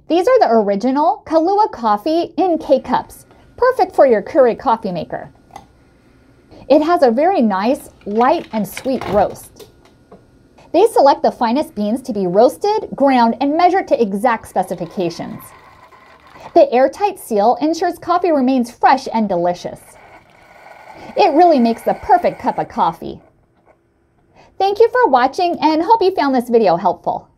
These are the original Kahlua coffee in K-cups, perfect for your Keurig coffee maker. It has a very nice, light and sweet roast. They select the finest beans to be roasted, ground, and measured to exact specifications. The airtight seal ensures coffee remains fresh and delicious. It really makes the perfect cup of coffee. Thank you for watching and hope you found this video helpful.